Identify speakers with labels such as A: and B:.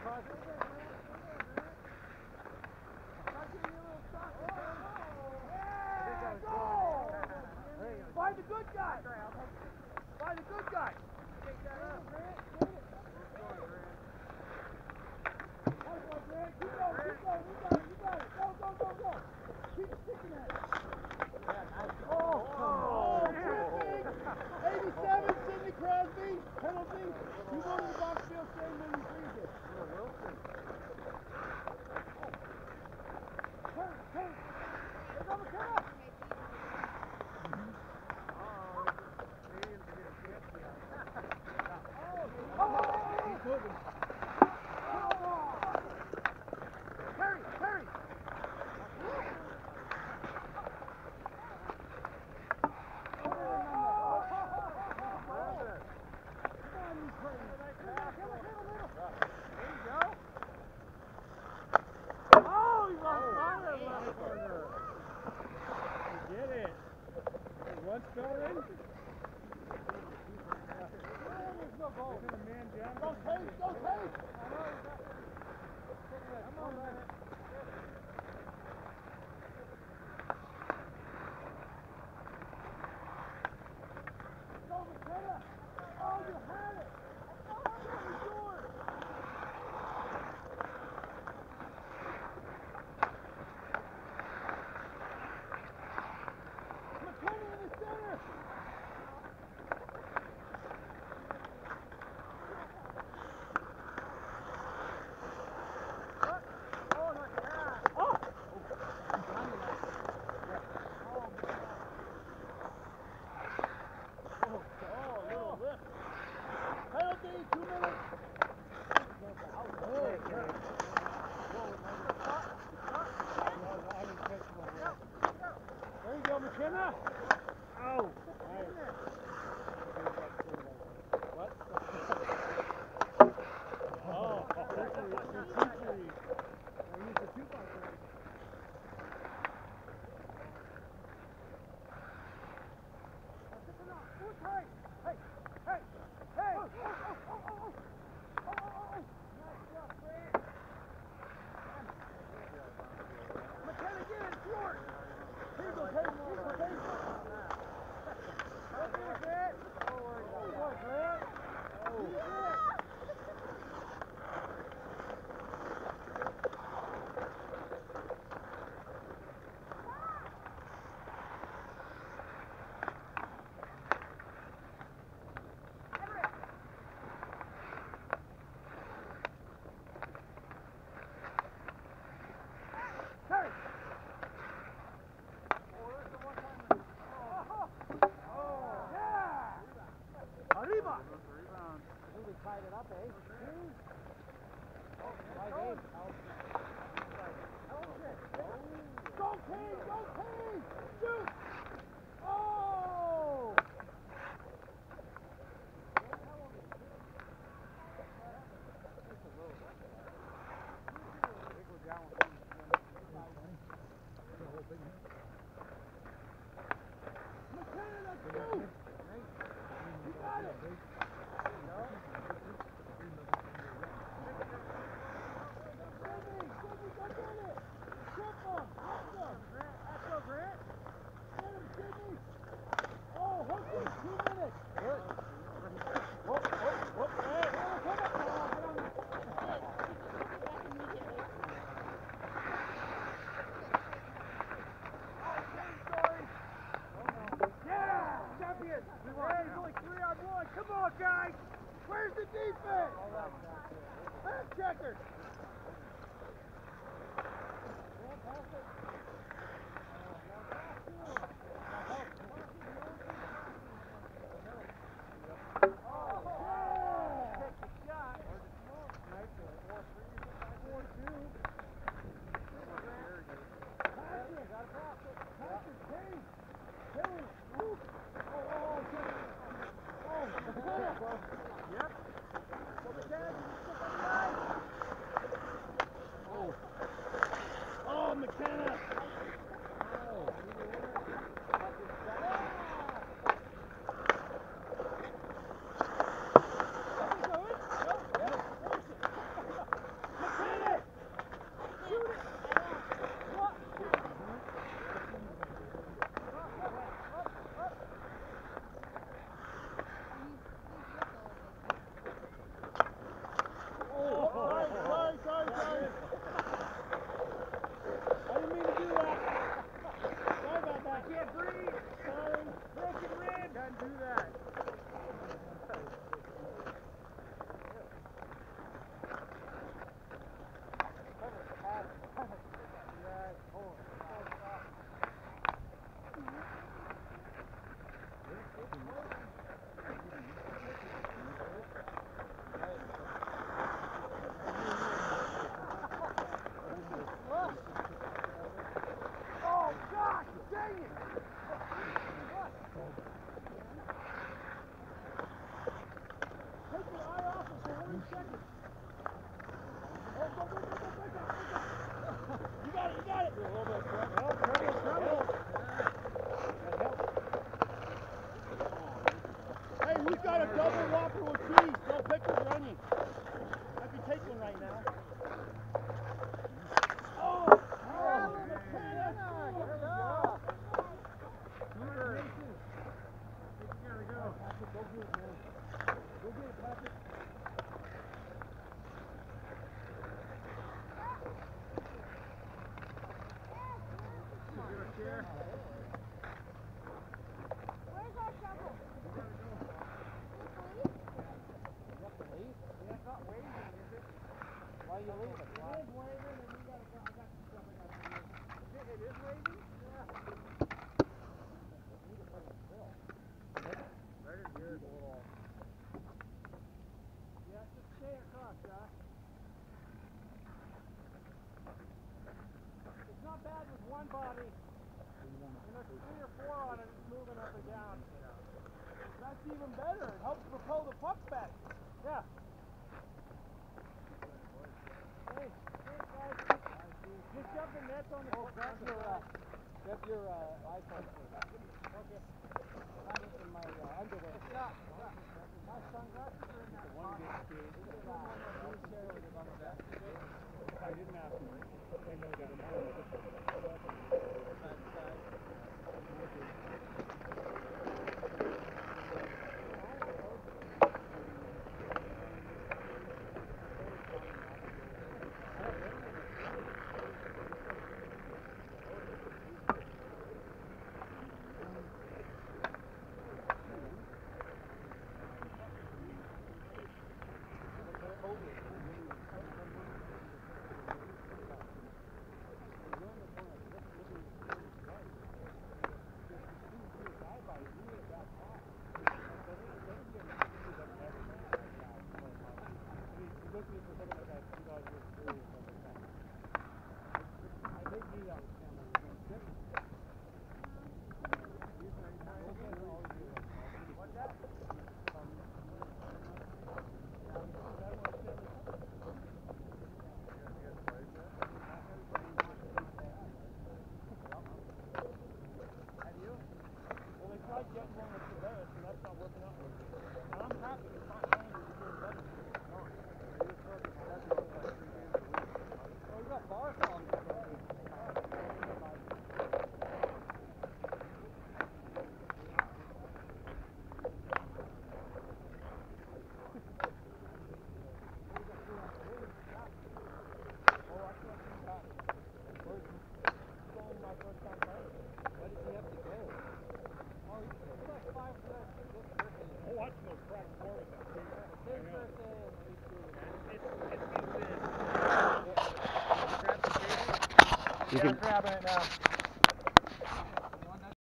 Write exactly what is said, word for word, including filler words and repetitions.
A: Find the good guy! Find the good guy! Take that up. Keep going, keep going, you got it, you got it. Go, go, go, go. Keep sticking at it. Oh, come on. eighty-seven, Sidney Crosby. Penalty. You go to the box field stand when you freeze it. Wilson. Turn, turn. Let's go, McKenna. McKenna! Oh! What? Oh! Hey! Hey! Hey! Oh, oh, oh, oh, oh, oh. Oh, oh, oh. McKenna, get in, Flort! Here you go, Tate. Here you go, Tate. Up here, Grant. Good boy, Grant. Oh. Tied it up, eh? Oh, five eight. Go, King! Go, King! Shoot! Oh! McKenna, let's go! You got it! Come on, guys! Where's the defense? Back checkers! Yep. So the dad, you stick on the line. Oh. Oh, McKenna. Oh. Why you leave it? It is waving, and we got I got some stuff I got to do. It, it is waving? Yeah. We need to put it still. That is good. Yeah, just stay across, Josh. It's not bad with one body. When there's three or four on it, it's moving up and down. That's even better. It helps propel the puck back. Yeah. Hey, hey guys. Just shove the nets on the oh, grab your, uh, grab your uh, iPhone. Okay. I'm in my uh, underwear. Stop. Stop. My sunglasses are in that one gets to. There's one more blue chair with it on the back. I didn't ask him. I know that I'm on the side to side.
B: You yeah, can... I'm grabbing it now.